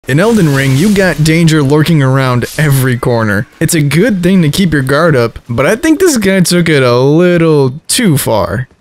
In Elden Ring, you got danger lurking around every corner. It's a good thing to keep your guard up, but I think this guy took it a little too far.